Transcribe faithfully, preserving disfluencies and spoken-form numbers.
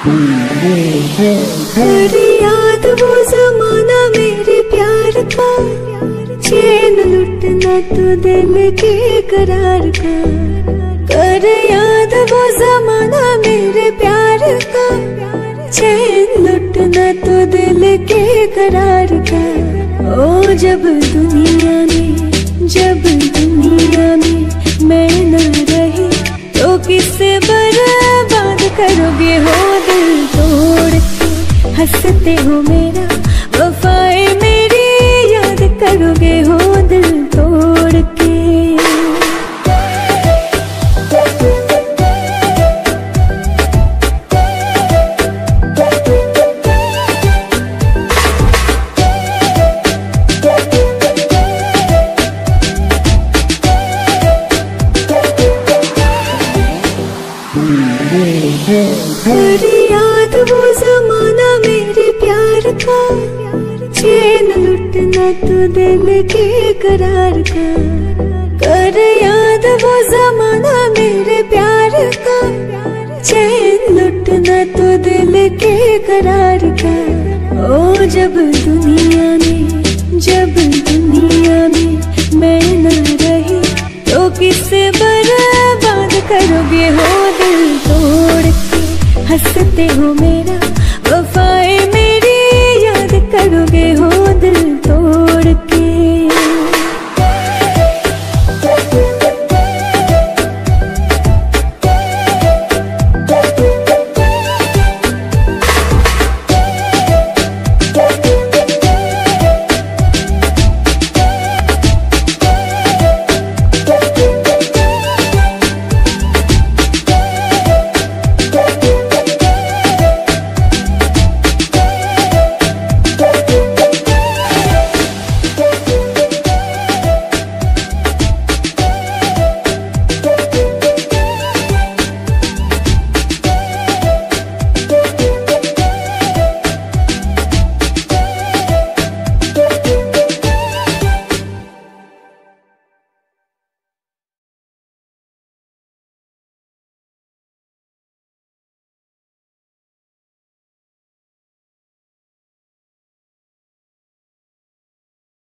तेरी याद वो जमाना मेरे प्यार का, चैन लुटना तो दिल के करार का। कर याद वो जमाना मेरे प्यार का, चैन लुटना तो दिल के करार का। ओ जब दुनिया में, जब दुनिया में मैं न रही तो किससे बर्बाद करोगे हो दिल तोड़ के। हंसते हो मेरा वफाए मेरी याद करोगे हो दिल तोड़ के। तेरी याद वो जमाना मेरे प्यार का, चैन लुटना तो दिल के करार का। कर याद वो जमाना मेरे प्यार का, चैन लुटना तो दिल के करार का। ओ जब दुनिया में, जब दुनिया में मैं न रही तो किससे बर्बाद करोगे हो दिल तोड़ के। हंसते हो मेरा वफाए मेरी याद करोगे हो